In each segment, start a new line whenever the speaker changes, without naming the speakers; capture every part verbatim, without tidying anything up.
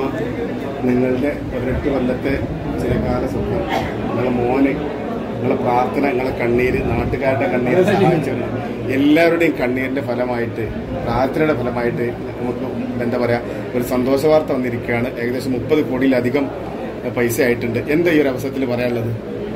നിങ്ങളുടെ പതിനെട്ട് കൊല്ലത്തെ ചിരകാല സ്വപ്നം, നിങ്ങളുടെ മോന്, നിങ്ങളുടെ പ്രാർത്ഥന, നിങ്ങളുടെ കണ്ണീര്, നാട്ടുകാരുടെ കണ്ണീര് സഹായിച്ചു എല്ലാവരുടെയും കണ്ണീരിന്റെ ഫലമായിട്ട്, പ്രാർത്ഥനയുടെ ഫലമായിട്ട് നമുക്ക് എന്താ പറയാ ഒരു സന്തോഷ വാർത്ത വന്നിരിക്കുകയാണ്. ഏകദേശം മുപ്പത് കോടിയിലധികം പൈസ ആയിട്ടുണ്ട്. എന്താ ഈ ഒരു അവസരത്തിൽ പറയാനുള്ളത്?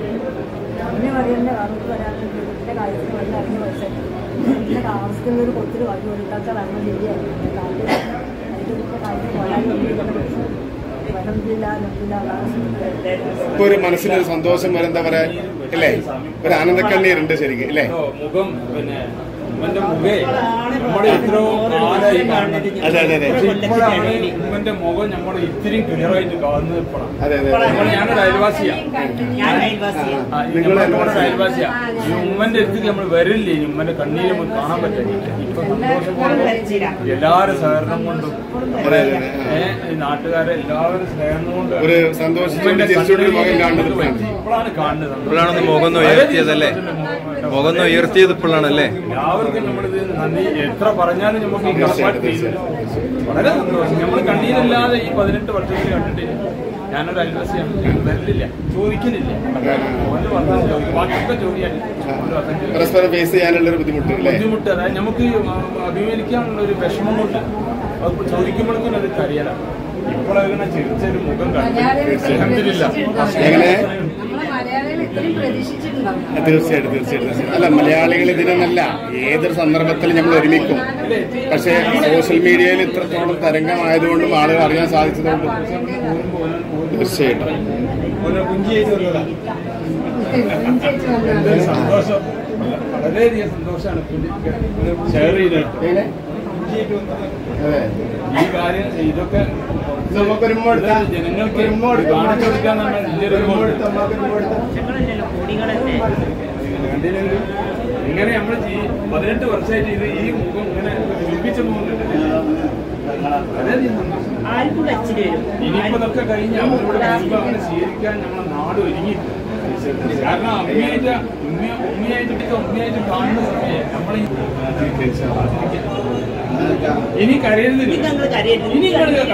ഇപ്പൊ ഒരു മനസ്സിനൊരു സന്തോഷം വരെ എന്താ പറയാ അല്ലേ, ഒരു ആനന്ദക്കണ്ണീരുണ്ട് ശരിക്കും അല്ലേ?
മുഖം പിന്നെ ഉമ്മന്റെ മുഖേ നമ്മുടെ എത്രയോ കാലായി കാണുന്നത്.
അതെ അതെ അതെ
ഇപ്പോഴാണ് ഉമ്മന്റെ മുഖം നമ്മുടെ ഇത്തിരി ക്ലിയർ ആയിട്ട് കാണുന്നത്. ഇപ്പോഴാണ്.
അതെ അതെ
ഞാനൊരു അയൽവാസിയാണ്. നിങ്ങളോട് അയൽവാസിയാ. ഈ ഉമ്മന്റെ അടുത്തേക്ക് നമ്മൾ വരില്ലേ, ഉമ്മന്റെ കണ്ണീര് നമുക്ക് കാണാൻ പറ്റില്ല. ഇപ്പൊ സന്തോഷം എല്ലാവരും സഹകരണം കൊണ്ടും നാട്ടുകാരെ എല്ലാവരും സ്നേഹം കൊണ്ടും
ഒരു സന്തോഷത്തിന്റെ
ഇപ്പോഴാണ് കാണുന്നത്.
ഇപ്പോഴാണ് മുഖം ഉയർത്തിയതല്ലേ, മുഖം ഉയർത്തിയത് ഇപ്പോഴാണല്ലേ.
എല്ലാവർക്കും നമ്മളിത് നന്ദി എത്ര പറഞ്ഞാലും നമുക്ക് ഈ കടപ്പാട് വളരെ സന്തോഷം. നമ്മൾ കണ്ണീരില്ലാതെ ഈ പതിനെട്ട് വർഷത്തിൽ കണ്ടിട്ടില്ല. ഞാനൊരു അയൽവാസിയാണ്, വരലില്ല, ചോദിക്കുന്നില്ല. ബാക്കിയൊക്കെ ചോദിക്കാനില്ല.
പരസ്പരം ഫേസ് ചെയ്യാനുള്ള ബുദ്ധിമുട്ട്
ബുദ്ധിമുട്ട് അതായത് നമുക്ക് അഭിമുഖിക്കാനുള്ള ഒരു വിഷമം കൊണ്ട് അത് ചോദിക്കുമ്പോഴേക്കും അത് കരയലാണ്. ഇപ്പോഴങ്ങനെ ചെറിയൊരു മുഖം കണ്ടില്ല.
തീർച്ചയായിട്ടും തീർച്ചയായിട്ടും അല്ല, മലയാളികൾ ഇതിനൊന്നല്ല, ഏതൊരു സന്ദർഭത്തിലും നമ്മൾ ഒരുമിക്കും. പക്ഷെ സോഷ്യൽ മീഡിയയിൽ ഇത്രത്തോളം തരംഗമായതുകൊണ്ടും ആളുകൾ അറിയാൻ സാധിച്ചതുകൊണ്ടും തീർച്ചയായിട്ടും
സന്തോഷം, വളരെയധികം സന്തോഷമാണ് ഷെയർ ചെയ്തിട്ട്. ഈ കാര്യം ഇതൊക്കെ ജനങ്ങൾക്ക് കാണിച്ചു കൊടുക്കാൻ ഇങ്ങനെ നമ്മൾ പതിനെട്ട് വർഷമായിട്ട് ഇത് ഈ മുഖം ഇങ്ങനെ ശില്പിച്ചു പോകുന്നുണ്ട്. ഇനിയിപ്പോ ഇതൊക്കെ കഴിഞ്ഞ് അവരിവിടെ അങ്ങനെ സ്വീകരിക്കാൻ നമ്മളെ നാട് ഒരുങ്ങിയിട്ടുണ്ട്. കാരണം അമ്മയായിട്ട് ഉമ്മ ഉമ്മയായിട്ട് ഉമ്മയായിട്ട് കാണുന്ന സമയം നമ്മൾ ഇനി കരയരുത്, ഇനി ഞങ്ങൾ കണ്ണീരിട്ട് ഇനി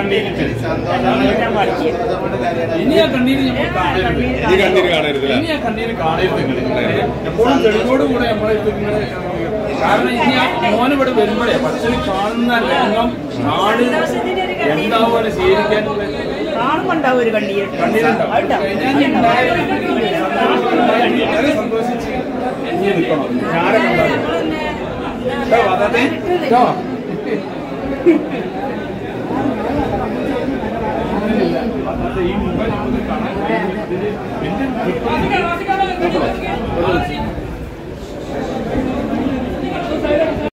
ആ കണ്ണീര് നമ്മൾ കാണരുത്, ഇനി ആ കണ്ണീര് കാണരുത്. എപ്പോഴും തെളിവോടുകൂടെ നമ്മളെ കാരണം ഇനി ആ മോനിവിടെ വരുമ്പോഴേ പക്ഷേ കാണുന്ന രംഗം നാട് എന്താവുപോലെ സ്വീകരിക്കാനുള്ള
കാണുമ്പോണ്ടാവും ഒരു കണ്ണീര്.
വളരെ സന്തോഷിച്ച് ഇനി നിൽക്കണം. ഞാനെ കണ്ടാലും അതെ ഈ മുഖം നമുക്ക് കാണാൻ